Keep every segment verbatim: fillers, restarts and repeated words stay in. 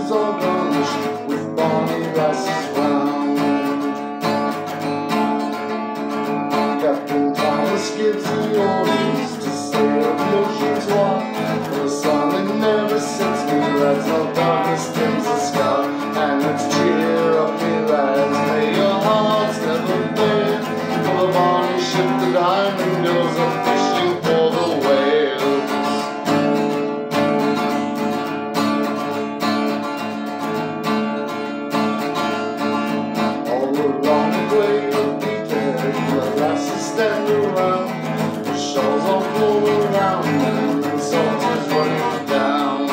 trousers all garnished with Bonny glasses round. Captain Thomas gives the orders to sail the oceans wide. For the sun it never sets me, lads, no darkness dims the sky. And let's cheer up, me lads, may your hearts never fail. For the Bonny ship, the diamond goes a fishing for the whales. All along the way you'll be there, the lasses stand around, the shawls all blow around, and the salt is running down.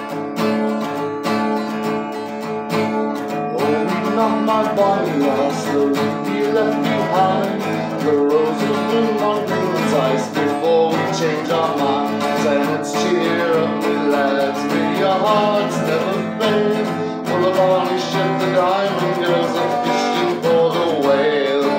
Oh, we've not my Bonny lass, the lady left behind. The rose will bloom on Greenland's ice before we change our minds. And let's cheer up, me lads, may your hearts never fail. For the Bonny ship, the diamond goes a fishing for the whales.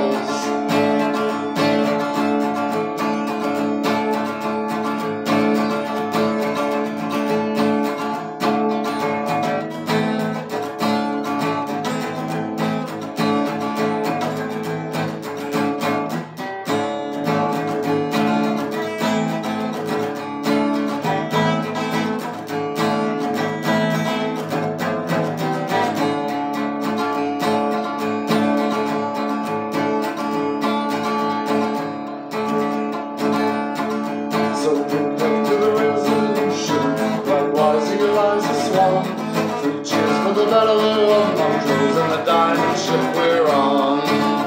So drink up to the resolution, likewise he lies a swan. Three cheers for the battle of Montrose and the diamond ship we're on.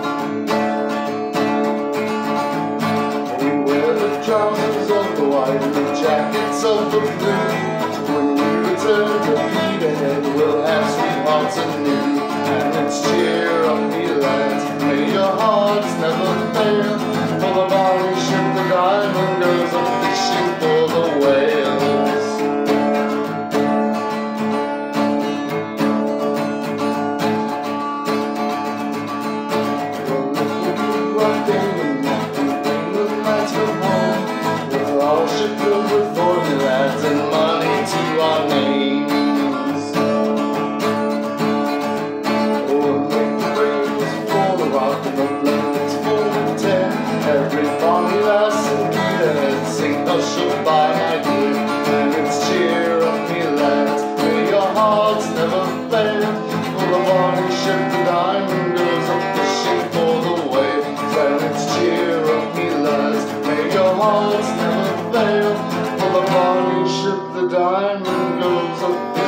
We wear the trousers of the white and the jackets of the blue. When we return to Peterhead, we'll have sweethearts anew. And let's cheer up, me lads, may your hearts never fail. For the Bonny ship, the diamond goes a fishing for the whales. Well, if we do right day when we bring the lads from home, with all ship filled with forty lads and money to our names. Oh, and make the rails for the rock and the blankets for the tent. Every Bonny lass in Peterhead sing usher by, my dear. And it's cheer up, me lads, may your hearts never fail. For the Bonny ship, the diamond goes a fishing for the whales. And it's cheer up, me lads, may your hearts never fail. For the Bonny ship, the diamond goes a fishing